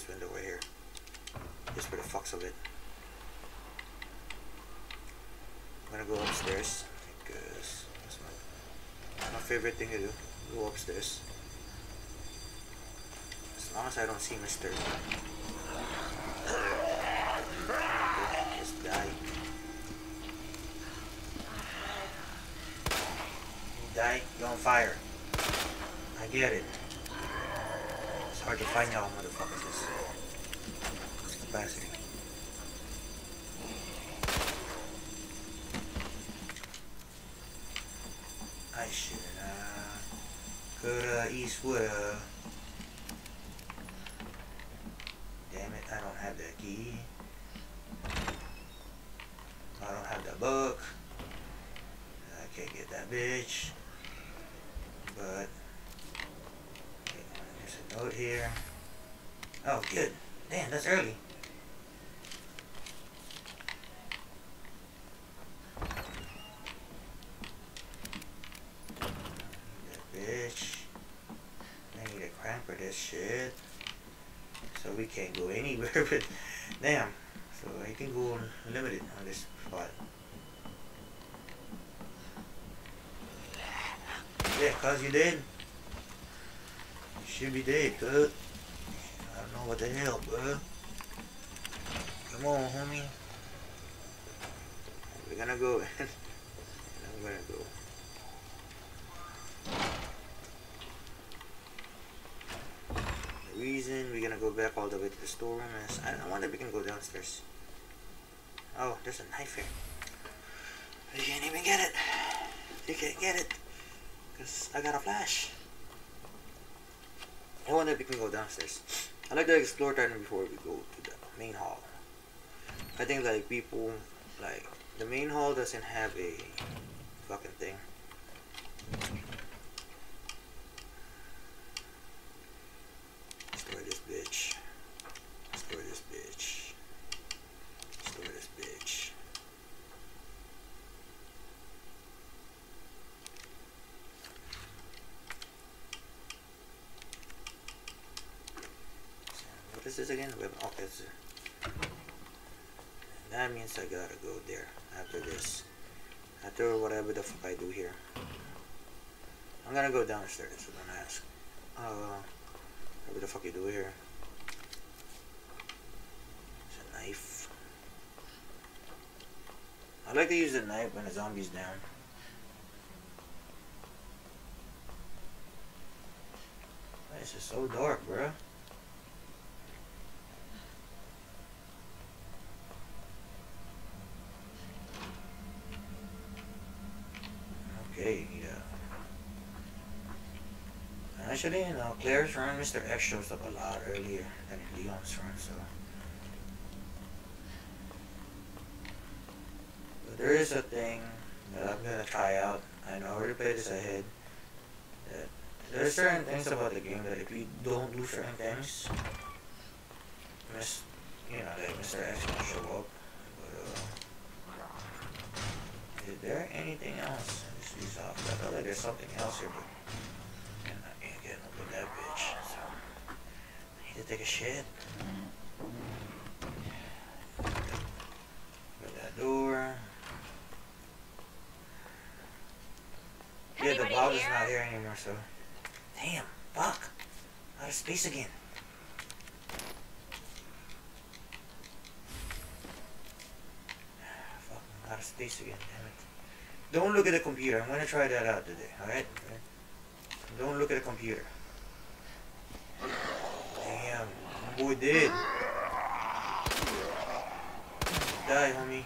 this window right here. Just for the fucks of it. I'm gonna go upstairs because that's my favorite thing to do. Go upstairs. As long as I don't see Mr. Just die. You die, you're on fire. I get it. It's hard to find y'all motherfuckers. This capacity. I should coulda, east, woulda. Damn it, I don't have that key. I don't have that book. I can't get that bitch. But okay, there's a note here. Oh, good. Damn, that's early. Bitch. I need a crank for this shit. So we can't go anywhere, but damn. So I can go limited on this spot. Yeah, cause you dead. You should be dead, cuz. I don't know what the hell, bro. Come on, homie. We're gonna go. I'm gonna go. Reason we're gonna go back all the way to the storeroom is I don't wonder if we can go downstairs. Oh, there's a knife here. You can't even get it. You can't get it because I got a flash. I wonder if we can go downstairs. I like to explore that before we go to the main hall. I think like people like the main hall doesn't have a fucking thing. Store this bitch. Store this bitch. Store this bitch. What is this again? Oh, it's that means I gotta go there after this. After whatever the fuck I do here. I'm gonna go downstairs, so don't ask. What the fuck you do here? It's a knife. I like to use the knife when the zombie's down. This is so dark, bruh. Okay, yeah. Actually, you know, Claire's run, Mr. X shows up a lot earlier than in Leon's run, so. But there is a thing that I'm gonna try out. I know I already played this ahead. That there's certain things about the game that if you don't do certain things, you know, like Mr. X can show up. But, is there anything else? This is off. I feel like there's something else here, but I can't get up with that bitch. So I need to take a shit. Open that door. Yeah, the Bob is not here anymore, so. Damn, fuck. Out of space again. Fucking out of space again, damn it. Don't look at the computer. I'm gonna try that out today, alright? Don't look at the computer. Damn, my boy dead. Die, homie.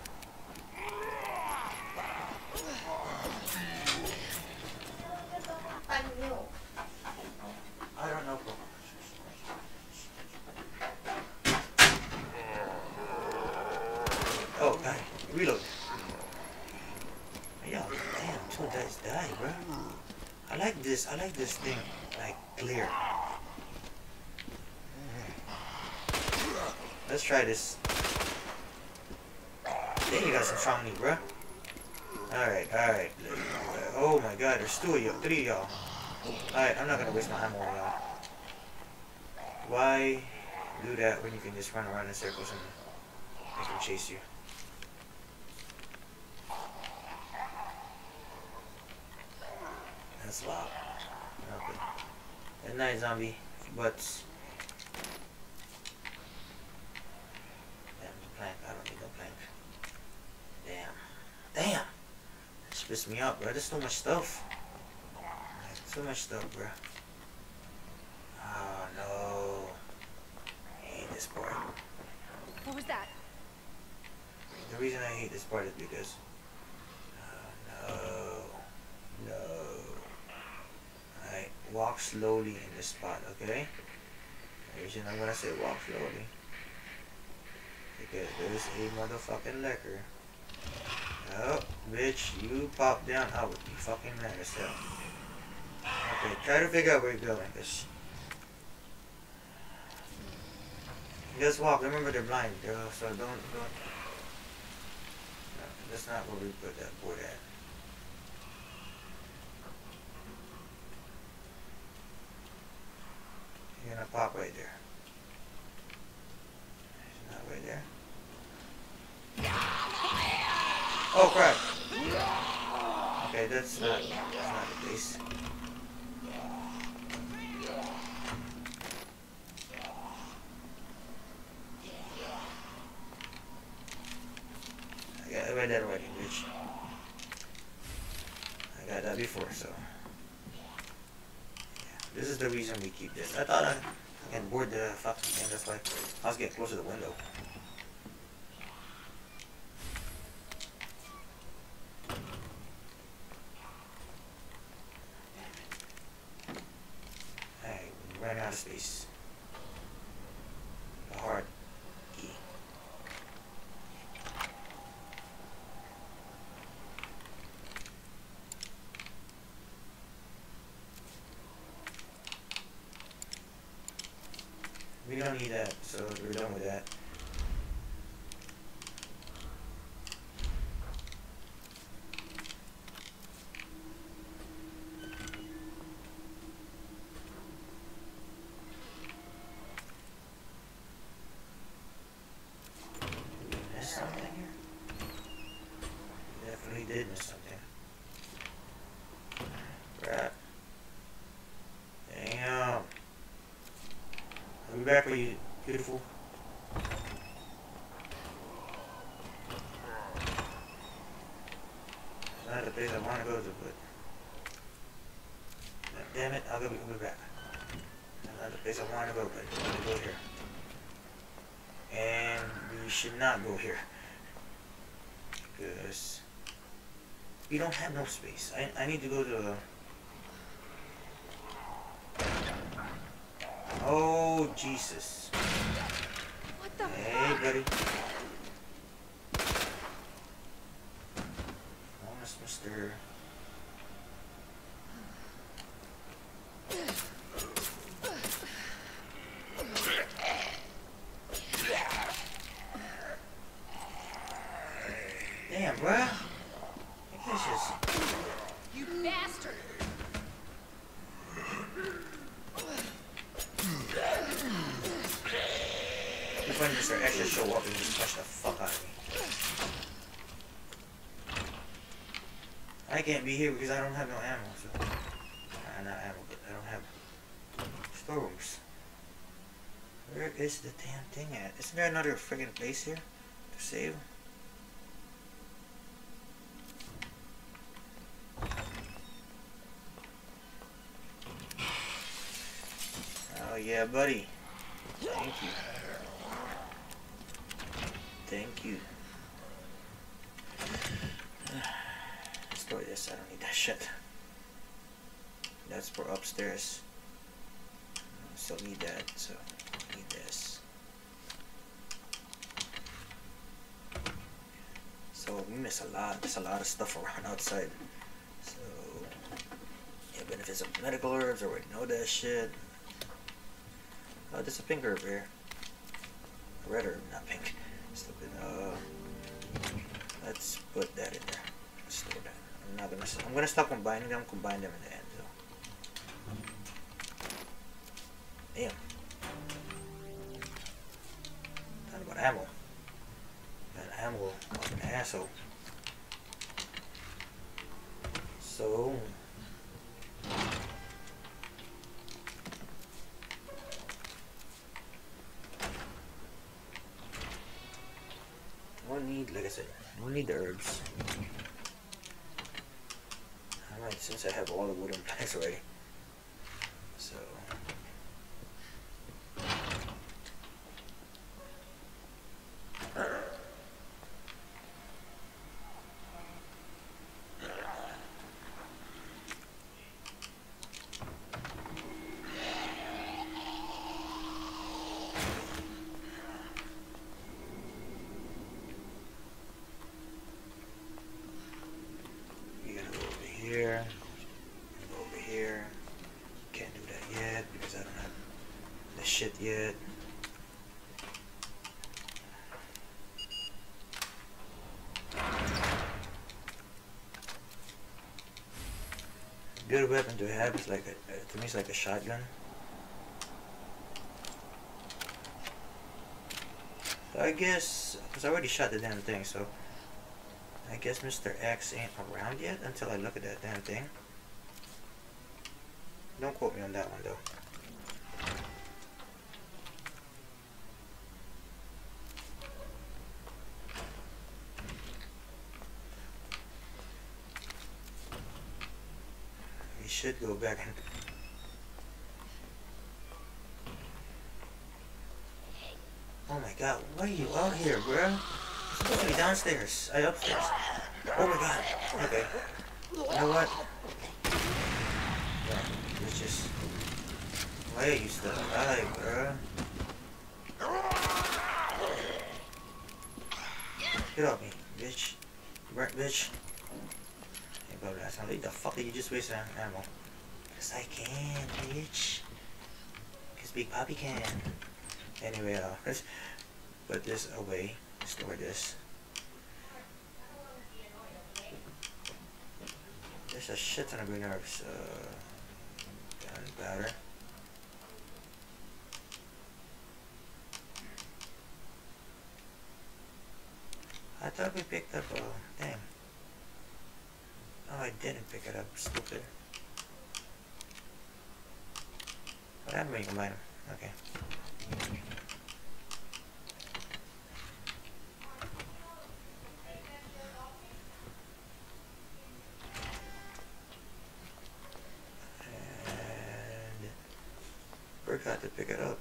I don't know, bro. Oh, die. Reload. Yo, damn, two guys die, bro. I like this thing, like, clear. Let's try this. Then you got some strong meat, bro. Alright. Oh my god, there's two of y'all, three of y'all. Alright, I'm not gonna waste my ammo on y'all. Why Do that when you can just run around in circles and make them chase you. That's loud. Okay. Good night, zombie. Butts. Damn, the plank. I don't need no plank. Damn. Damn! This pissed me out, bro. There's so much stuff. So much stuff, bro. Oh, no. I hate this part. What was that? The reason I hate this part is because... Oh, no. No. Alright, walk slowly in this spot, okay? The reason I'm gonna say walk slowly, because there's a motherfucking lecker. Oh, bitch, you pop down, I would be fucking mad as hell. Okay, try to figure out where you're going, cause... Just walk, remember they're blind, girl, so don't... No, that's not where we put that board at. You're gonna pop right there. It's not right there. Oh crap! Okay, that's not the case. I read that already, bitch. I got that before, so. Yeah, this is the reason we keep this. I thought I can board the fucking thing, that's why I was getting close to the window. Alright, we ran out of space. A hard key. We don't need that, so we're done with that. Did we miss something here? We definitely did miss something. Crap. Damn. I'll be back for you, beautiful. It's not the place I want to go to, but... Damn it, I'll be back. It's not the place I want to go, but I'm going to go here. And we should not go here. Because... we don't have no space. I need to go to... Oh, Jesus. What the Hey, fuck? buddy. Honest, mister. Damn, bruh. I guess just... You bastard! It's funny Mr. Extra show up and just punch the fuck out of me. I can't be here because I don't have no ammo, so... not ammo, but I don't have storerooms. Where is the damn thing at? Isn't there another friggin' place here to save? Oh yeah, buddy. Thank you. Thank you. Destroy this, I don't need that shit. That's for upstairs. I still need that, so I need this. So we miss a lot. There's a lot of stuff around outside. So yeah, benefits of medical herbs, I already know that shit. Oh, there's a pink herb here. A red herb, not pink. Stupid. Let's put that in there. Let's store that. I'm gonna stop combining them. Combine them in the end. So. Damn. ammo. Got ammo like an asshole. So we'll need, like I said, we'll need the herbs. Alright, since I have all the wooden planks already. So we gotta go over here. Go over here. Can't do that yet because I don't have the shit yet. Good weapon to have is like to me it's like a shotgun. So I guess because I already shot the damn thing, so I guess Mr. X ain't around yet until I look at that damn thing. Don't quote me on that one though. We should go back and oh my god, why are you out here, bruh? You're supposed to be downstairs. Upstairs. Oh my god. Okay. You know what? Yeah, let's just... Why are you still alive, bruh? Get off me, bitch. Burnt bitch. Hey, bro, that's not... The fuck did you just waste ammo? Cause I can, bitch. Cause Big Papi can. Anyway, let's put this away. Store this. There's a shit ton of green herbs. Gunpowder. I thought we picked up. Damn. Oh, I didn't pick it up. Stupid. What happened when you combine them? Okay. Forgot to pick it up.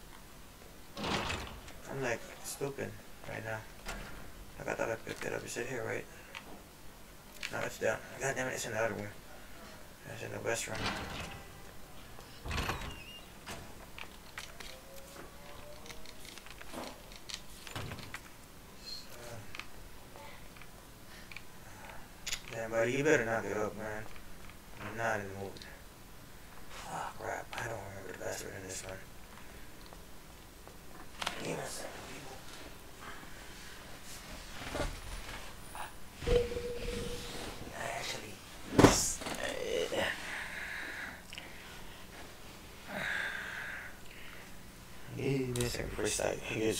I'm like stupid right now. Like I thought I picked it up. Is it here, right? No, it's down. God damn it, it's in the other room. It's in the west room. Damn, buddy, you better knock it up, man. I'm not in the mood. Oh crap, I don't remember the password in this one. Give me a second, people. Actually, give me a second before I start.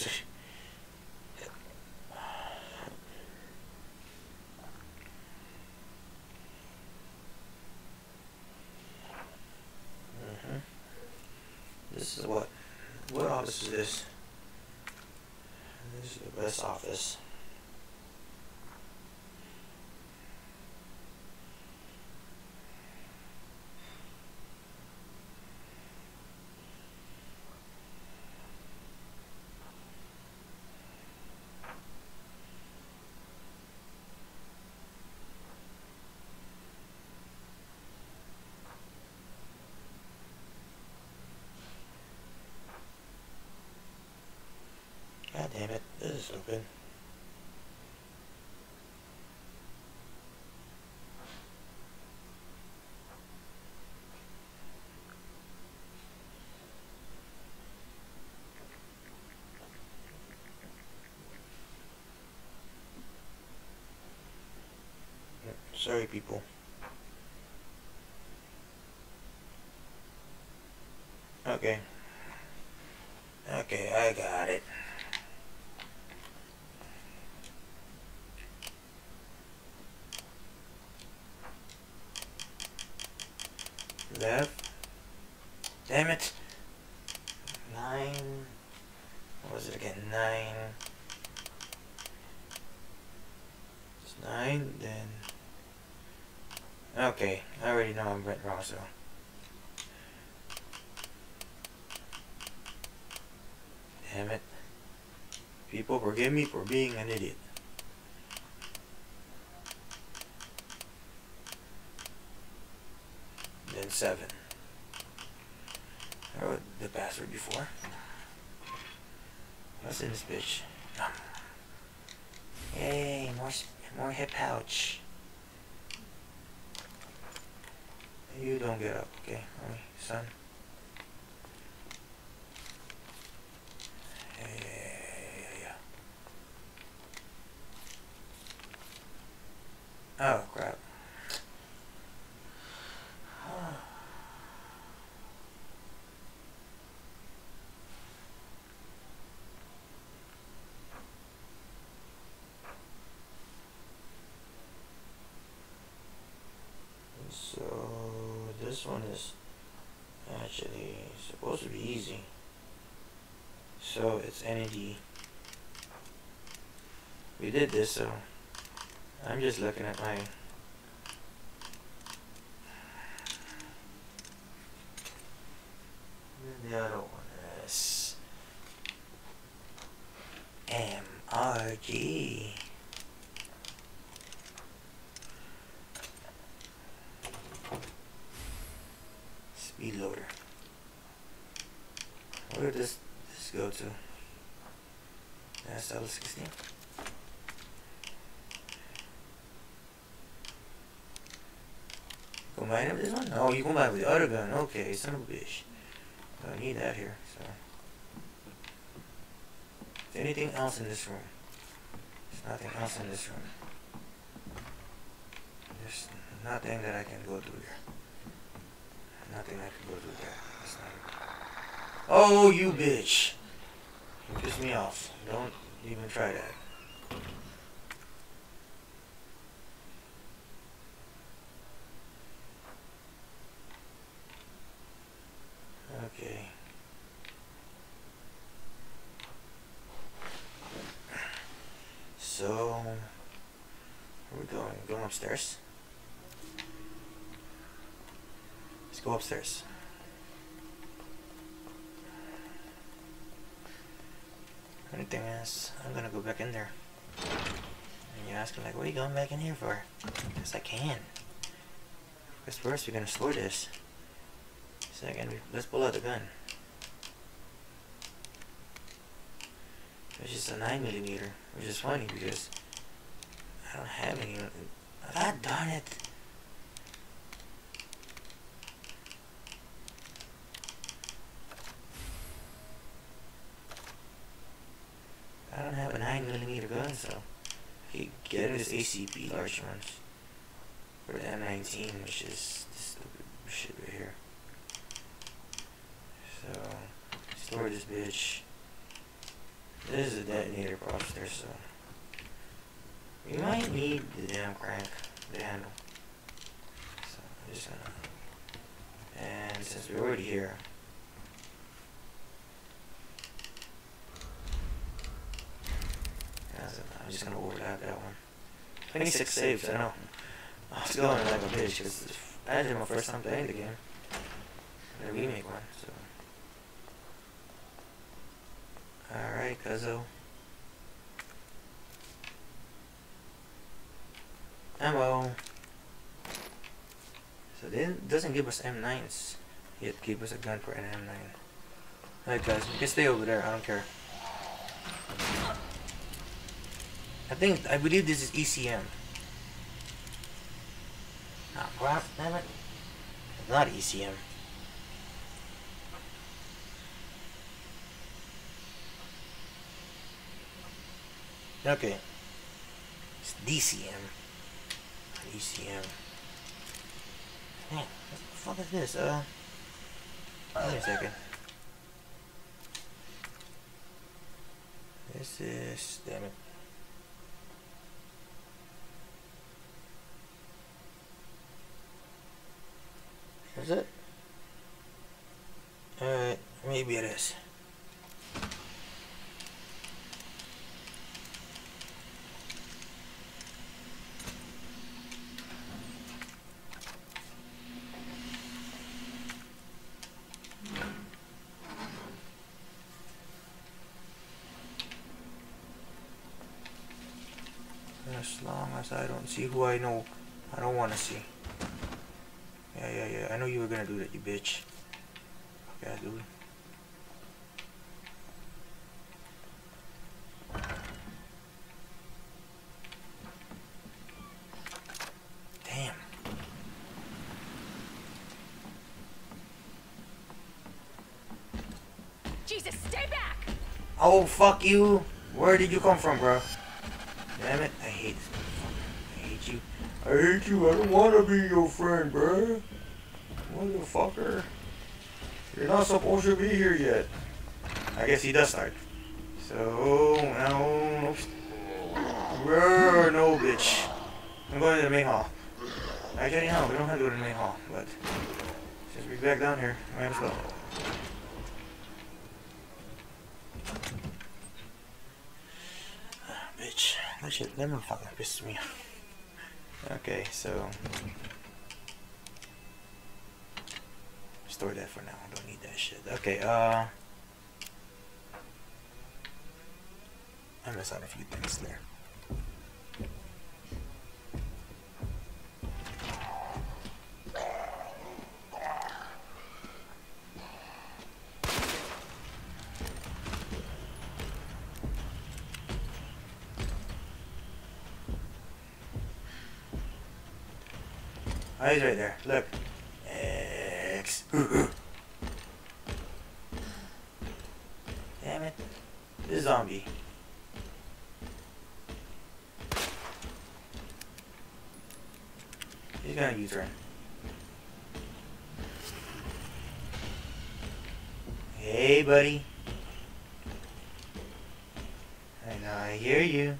This is what office is this? This is the best office. God damn it, this is stupid. Sorry, people. Okay. Okay, I got it. left. Damn it. 9. What was it again? 9. It's 9, then. Okay, I already know I went wrong, so. Damn it. People, forgive me for being an idiot. Then 7. I wrote the password before. What's in this bitch? Yay, more hip pouch. You don't get up, okay? Alright, son. Yeah. Oh, crap. So, this one is actually supposed to be easy. So, it's NAD. We did this, so I'm just looking at my the other one is MRG. Speed loader. Where did this go to? That's L16. Combine with this one? Oh, you combine with the other gun. Okay, son of a bitch. Don't need that here, so. Is there anything else in this room? There's nothing else in this room. There's nothing that I can go through here. Nothing I can go through there. That's not... Oh, you bitch! You piss me off. Don't even try that. Okay. So, where are we going? Going upstairs? Let's go upstairs. Funny thing is, I'm gonna go back in there. And you're asking like, what are you going back in here for? Because I can. Because first we're gonna store this. Second, let's pull out the gun. It's just a 9mm, which is funny because I don't have any. God darn it! I don't have a 9mm gun, so I keep getting this ACP large ones for the M19, which is this stupid shit right here. So, store this bitch. This is a detonator processor, so we might need the damn crank, the handle. So I'm just gonna, and since we're already here, I'm just gonna overlap that one. 26 saves, I know. I was going like a bitch because I did my first time playing the game. The remake one, so. Alright, cuzzo. Ammo. So it doesn't give us M9s. Yet give us a gun for an M9. Alright guys, you can stay over there, I don't care. I believe this is ECM. Ah, crap, damn it. It's not ECM. Okay. It's DCM. ECM. Man, what the fuck is this? Wait a second. This is, damn it. Is it? Maybe it is. As long as I don't see who I know, I don't want to see. Yeah. I know you were gonna do that, you bitch. Okay, dude. Damn. Jesus, stay back! Oh, fuck you. Where did you come from, bro? Damn it. I hate this motherfucker. I hate you. I hate you. I don't want to be your friend, bro. Motherfucker. You're not supposed to be here yet. I guess he does start. So, no. Bro, no, bitch. I'm going to the main hall. Actually, no, we don't have to go to the main hall, but since we're back down here, might as well. Bitch, that motherfucker pisses me off. Okay, so store that for now. I don't need that shit. Okay, I missed out a few things there. Oh, he's right there. Look. X. Damn it. This zombie. He's gonna use her. Hey, buddy. I know, I hear you.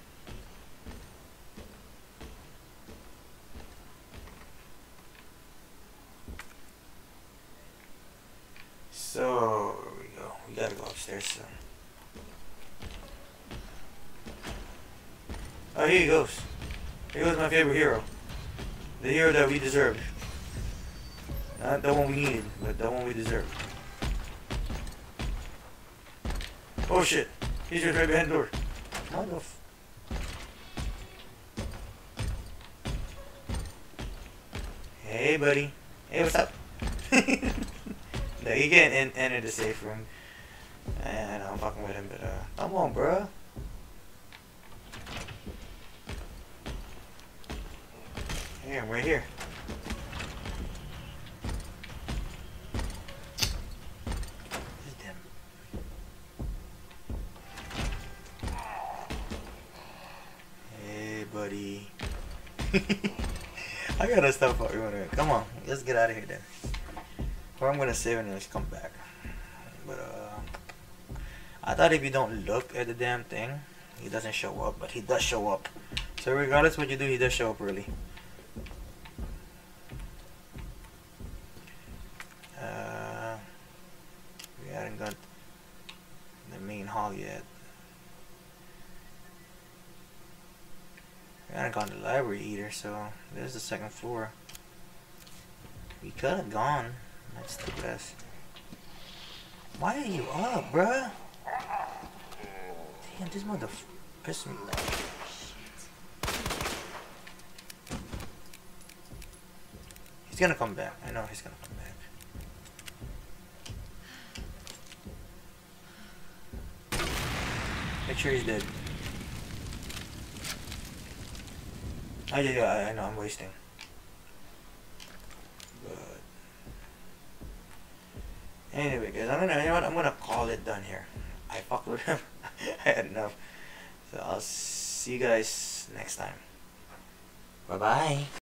So, here we go. We gotta go upstairs soon. Oh, here he goes. Here goes my favorite hero. The hero that we deserved. Not the one we needed, but the one we deserved. Oh shit. He's just right behind the door. Hey, buddy. Hey, what's up? No, he can't enter the safe room. And I'm fucking with him, but come on, bruh. Here, I'm right here. Hey, buddy. I gotta stop fucking with him. Come on, let's get out of here then. Or I'm gonna save it and let's come back. But I thought if you don't look at the damn thing, he doesn't show up, but he does show up. So regardless what you do, he does show up early. We haven't got the main hall yet. We haven't gone to the library either, so there's the second floor. We could have gone. That's the best. Why are you up, bruh? Damn, this mother pissed me off. He's gonna come back. I know he's gonna come back. Make sure he's dead. I know I'm wasting. But anyway, guys, I'm gonna call it done here. I fucked with him. I had enough. So I'll see you guys next time. Bye bye.